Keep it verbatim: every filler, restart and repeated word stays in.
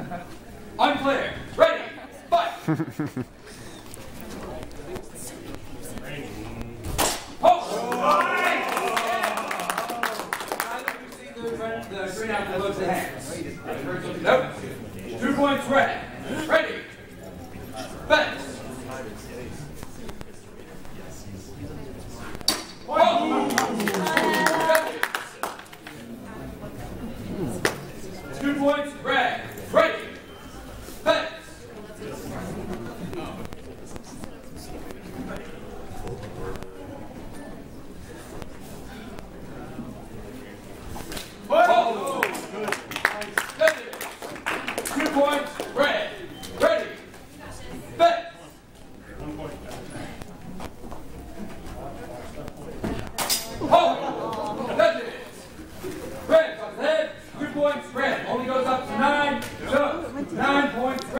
Unclear. Ready. Fight. The green out that looks ahead. Nope. Two points red. Ready. Fence. Oh. Two points red. Ready. Fence. Oh. Two points red. Ready. Fence. Oh.